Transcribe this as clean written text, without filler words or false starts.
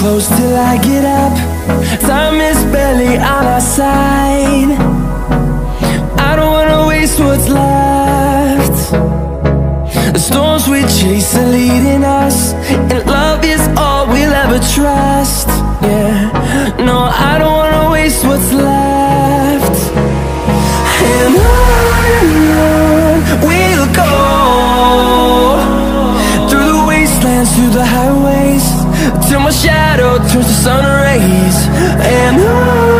close till I get up. Time is barely on our side. I don't wanna waste what's left. The storms we chase are leading us, and love is all we'll ever trust. Yeah, no, I don't wanna waste what's left. And on we'll go, through the wastelands, through the highways, till my shadow turns to sun rays. And on